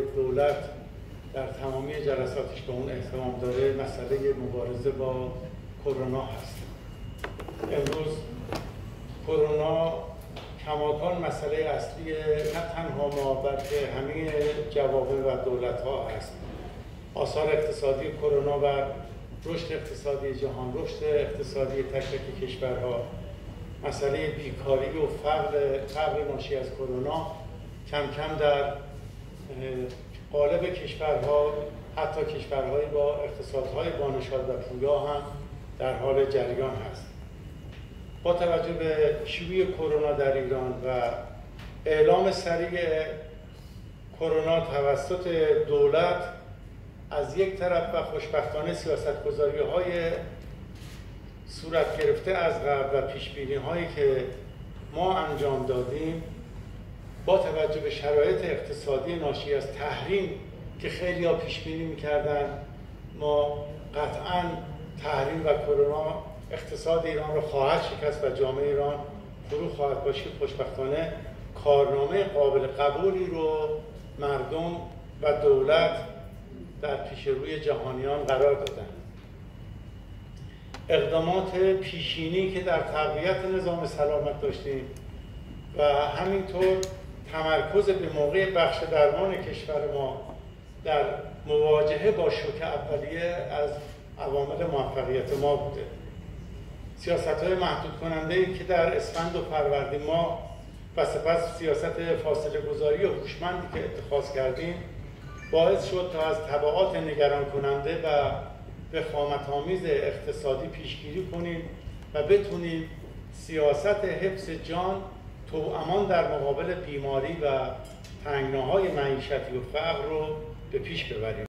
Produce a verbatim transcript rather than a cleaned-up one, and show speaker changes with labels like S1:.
S1: دولت در تمامی جلساتش به اون اهتمام داره مسئله مبارزه با کرونا هست. امروز کرونا کماکان مسئله اصلی نه تنها ما بلکه همه جوامع و دولت‌ها هست. آثار اقتصادی کرونا بر رشد اقتصادی جهان، رشد اقتصادی تک تک کشورها، مسئله بیکاری و فقر فقر ناشی از کرونا کم کم در قالب کشورها، حتی کشورهای با اقتصادهای بانشاد و پویا هم در حال جریان هست. با توجه به شیوع کرونا در ایران و اعلام سریع کرونا توسط دولت از یک طرف و خوشبختانه سیاستگذاری‌های صورت گرفته از قبل و پیشبینی‌هایی که ما انجام دادیم، با توجه به شرایط اقتصادی ناشی از تحریم که خیلی‌ها پیشبینی می‌کردن ما قطعاً تحریم و کرونا اقتصاد ایران رو خواهد شکست و جامعه ایران فرو خواهد باشید، خوشبختانه کارنامه قابل قبولی رو مردم و دولت در پیش روی جهانیان قرار دادن. اقدامات پیشینی که در تقویت نظام سلامت داشتیم و همینطور تمرکز به موقع بخش درمان کشور ما در مواجهه با شوک اولیه از عوامل موفقیت ما بوده. سیاست‌های محدود کننده‌ای که در اسفند و فروردین ما و سپس سیاست فاصله گذاری و هوشمندی که اتخاذ کردیم باعث شد تا از تبعات نگران کننده و وخامت‌آمیز اقتصادی پیشگیری کنیم و بتونیم سیاست حفظ جان توامان در مقابل بیماری و تنگناهای معیشتی و فقر رو به پیش ببریم.